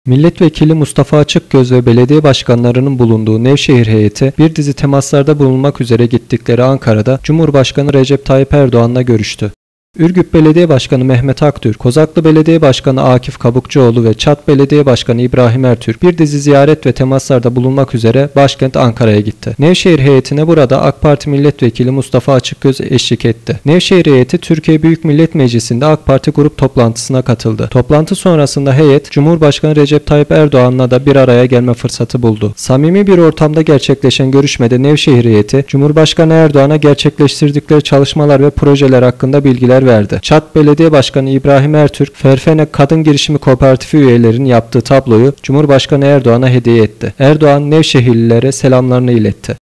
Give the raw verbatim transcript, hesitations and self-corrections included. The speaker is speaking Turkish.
Milletvekili Mustafa Açıkgöz ve belediye başkanlarının bulunduğu Nevşehir heyeti bir dizi temaslarda bulunmak üzere gittikleri Ankara'da Cumhurbaşkanı Recep Tayyip Erdoğan'la görüştü. Ürgüp Belediye Başkanı Mehmet Aktürk, Kozaklı Belediye Başkanı Akif Kabukçuoğlu ve Çat Belediye Başkanı İbrahim Ertürk bir dizi ziyaret ve temaslarda bulunmak üzere başkent Ankara'ya gitti. Nevşehir heyetine burada AK Parti Milletvekili Mustafa Açıkgöz eşlik etti. Nevşehir heyeti Türkiye Büyük Millet Meclisi'nde AK Parti grup toplantısına katıldı. Toplantı sonrasında heyet Cumhurbaşkanı Recep Tayyip Erdoğan'la da bir araya gelme fırsatı buldu. Samimi bir ortamda gerçekleşen görüşmede Nevşehir heyeti Cumhurbaşkanı Erdoğan'a gerçekleştirdikleri çalışmalar ve projeler hakkında bilgiler verdi. Çat Belediye Başkanı İbrahim Ertürk, Ferfene Kadın Girişimi Kooperatifi üyelerinin yaptığı tabloyu Cumhurbaşkanı Erdoğan'a hediye etti. Erdoğan Nevşehirlilere selamlarını iletti.